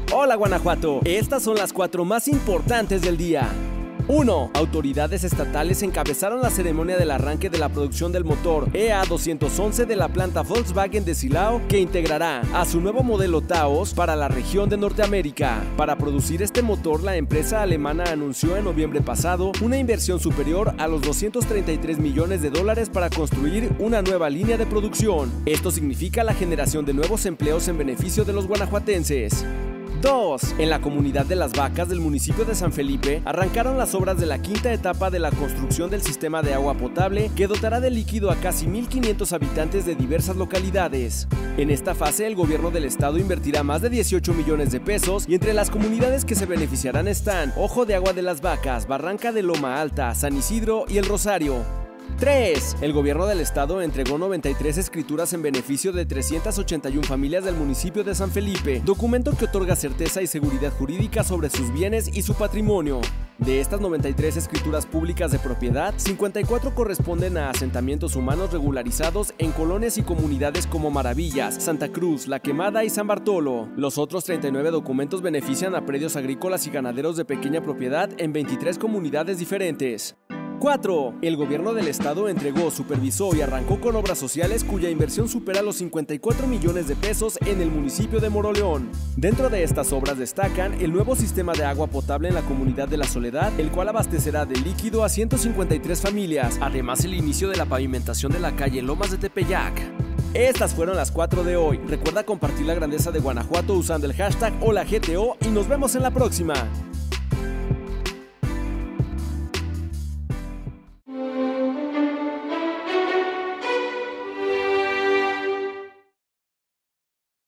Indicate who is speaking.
Speaker 1: Hola Guanajuato, estas son las 4 más importantes del día. 1. Autoridades estatales encabezaron la ceremonia del arranque de la producción del motor EA211 de la planta Volkswagen de Silao, que integrará a su nuevo modelo Taos para la región de Norteamérica. Para producir este motor, la empresa alemana anunció en noviembre pasado una inversión superior a los $233 millones para construir una nueva línea de producción. Esto significa la generación de nuevos empleos en beneficio de los guanajuatenses. 2. En la comunidad de Las Vacas del municipio de San Felipe arrancaron las obras de la quinta etapa de la construcción del sistema de agua potable que dotará de líquido a casi 1,500 habitantes de diversas localidades. En esta fase el gobierno del estado invertirá más de 18 millones de pesos y entre las comunidades que se beneficiarán están Ojo de Agua de Las Vacas, Barranca de Loma Alta, San Isidro y El Rosario. 3. El gobierno del estado entregó 93 escrituras en beneficio de 381 familias del municipio de San Felipe, documento que otorga certeza y seguridad jurídica sobre sus bienes y su patrimonio. De estas 93 escrituras públicas de propiedad, 54 corresponden a asentamientos humanos regularizados en colonias y comunidades como Maravillas, Santa Cruz, La Quemada y San Bartolo. Los otros 39 documentos benefician a predios agrícolas y ganaderos de pequeña propiedad en 23 comunidades diferentes. 4. El gobierno del estado entregó, supervisó y arrancó con obras sociales cuya inversión supera los 54 millones de pesos en el municipio de Moroleón. Dentro de estas obras destacan el nuevo sistema de agua potable en la comunidad de La Soledad, el cual abastecerá de líquido a 153 familias, además el inicio de la pavimentación de la calle Lomas de Tepeyac. Estas fueron las 4 de hoy. Recuerda compartir la grandeza de Guanajuato usando el hashtag HolaGTO y nos vemos en la próxima.